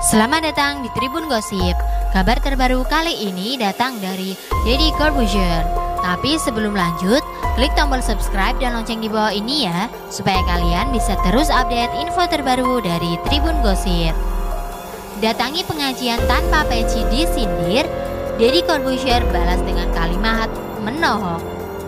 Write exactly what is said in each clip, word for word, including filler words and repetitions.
Selamat datang di Tribun Gosip. Kabar terbaru kali ini datang dari Deddy Corbuzier. Tapi sebelum lanjut, klik tombol subscribe dan lonceng di bawah ini ya, supaya kalian bisa terus update info terbaru dari Tribun Gosip. Datangi pengajian tanpa peci disindir, Deddy Corbuzier balas dengan kalimat menohok.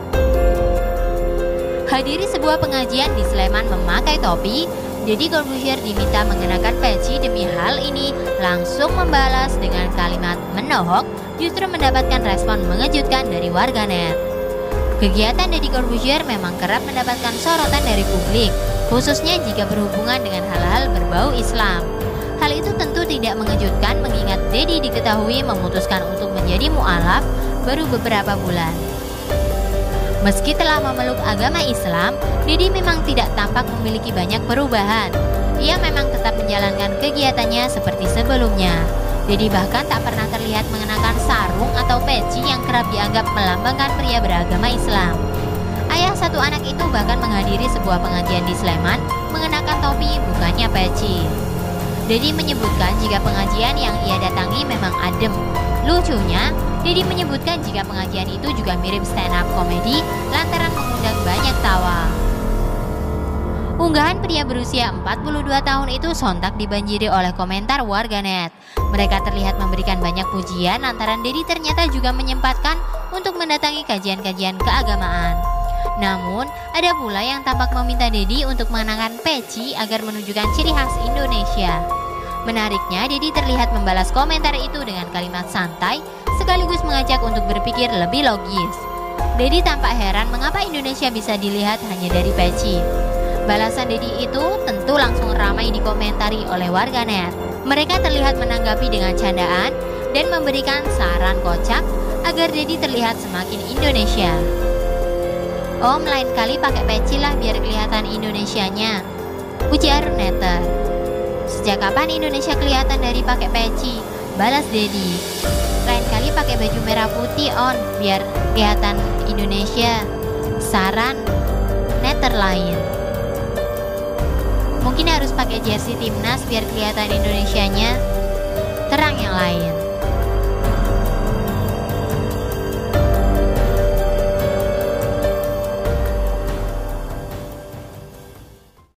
Hadiri sebuah pengajian di Sleman memakai topi, Deddy Corbuzier diminta mengenakan peci. Demi hal ini langsung membalas dengan kalimat menohok, justru mendapatkan respon mengejutkan dari warganet. Kegiatan Deddy Corbuzier memang kerap mendapatkan sorotan dari publik, khususnya jika berhubungan dengan hal-hal berbau Islam. Hal itu tentu tidak mengejutkan mengingat Deddy diketahui memutuskan untuk menjadi mu'alaf baru beberapa bulan. Meski telah memeluk agama Islam, Deddy memang tidak tampak memiliki banyak perubahan. Ia memang tetap menjalankan kegiatannya seperti sebelumnya. Deddy bahkan tak pernah terlihat mengenakan sarung atau peci yang kerap dianggap melambangkan pria beragama Islam. Ayah satu anak itu bahkan menghadiri sebuah pengajian di Sleman mengenakan topi, bukannya peci. Deddy menyebutkan jika pengajian yang ia datangi memang adem. Lucunya, Deddy menyebutkan jika pengajian itu juga mirip stand up komedi lantaran mengundang banyak tawa. Unggahan pria berusia empat puluh dua tahun itu sontak dibanjiri oleh komentar warganet. Mereka terlihat memberikan banyak pujian lantaran Deddy ternyata juga menyempatkan untuk mendatangi kajian-kajian keagamaan. Namun, ada pula yang tampak meminta Deddy untuk mengenakan peci agar menunjukkan ciri khas Indonesia. Menariknya, Deddy terlihat membalas komentar itu dengan kalimat santai sekaligus mengajak untuk berpikir lebih logis. Deddy tampak heran mengapa Indonesia bisa dilihat hanya dari peci. Balasan Deddy itu tentu langsung ramai dikomentari oleh warganet. Mereka terlihat menanggapi dengan candaan dan memberikan saran kocak agar Deddy terlihat semakin Indonesia. Om, lain kali pakai peci lah biar kelihatan Indonesianya, ujar netter. Sejak kapan Indonesia kelihatan dari pakai peci? Balas Deddy. Lain kali pakai baju merah putih on biar kelihatan Indonesia, saran netter lain. Mungkin harus pakai jersey timnas biar kelihatan Indonesianya, terang yang lain.